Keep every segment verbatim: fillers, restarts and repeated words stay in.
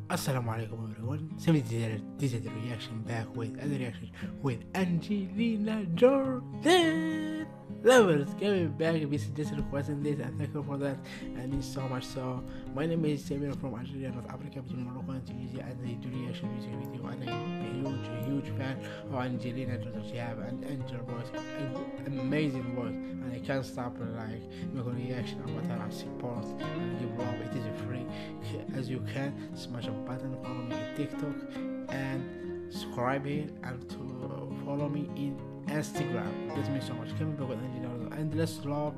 Assalamu alaikum everyone. Samir did this is the reaction back with other reaction with Angelina Jordan. Lovers coming back if you just requesting this and thank you for that. I mean so much. So my name is Samir from Algeria, North Africa, between Morocco and Tunisia, and I do reaction music video, and I'm a huge, huge fan of Angelina Jordan. She have an angel voice, an amazing voice, and I can't stop like making reaction about her and support and give love. It is free as you can. Smash a button, follow me in TikTok and subscribe here, and to follow me in Instagram. That means so much. Coming back with Angelina and let's love.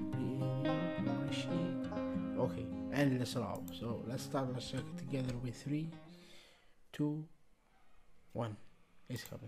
Okay, and let's love. So let's start. Let's check it together with three, two, one. It's coming.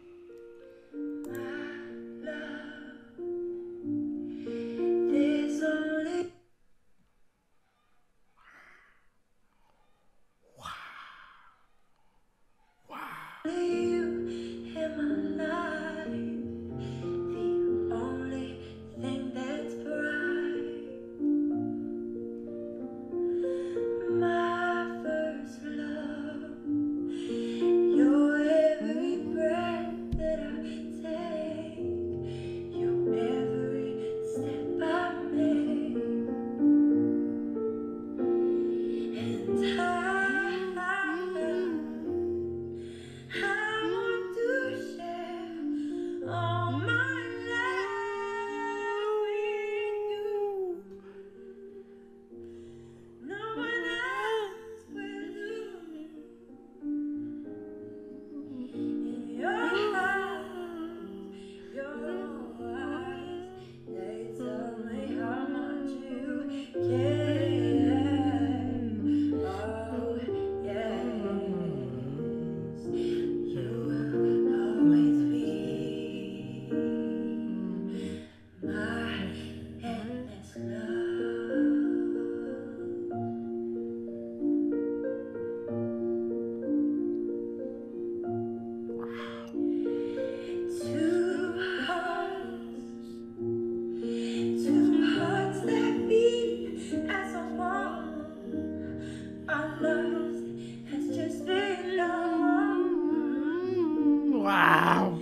Wow.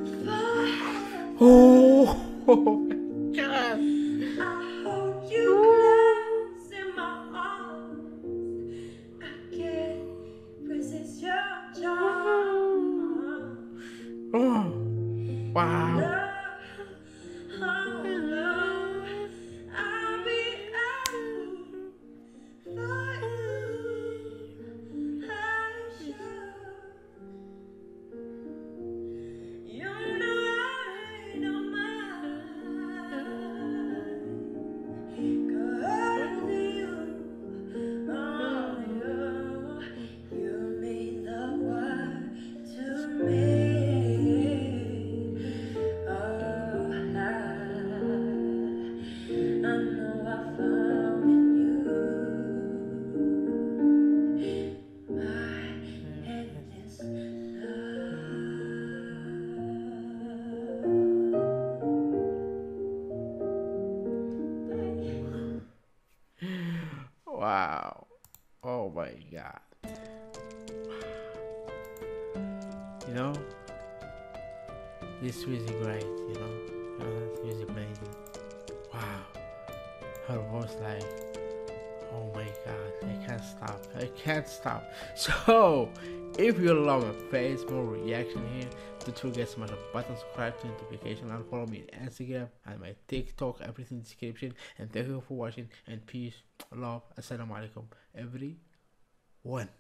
Oh, oh my God. I hold you close in my arms. I can't resist your charm. Oh, wow. Love, oh, love, I'll be out for you. I'm sure. You know I don't mind, 'cause you, oh, you, you mean the world to me. Oh, I, I know I found in you my endless love. Wow. Oh my God. You know, this music great, you know. You know, this music amazing. Wow. Her voice like, oh my God, I can't stop. I can't stop. So, if you love my face, more reaction here, don't forget to smash the button, subscribe to notification, and follow me on Instagram and my TikTok, everything in the description. And thank you for watching, and peace, love, assalamu alaikum, everyone.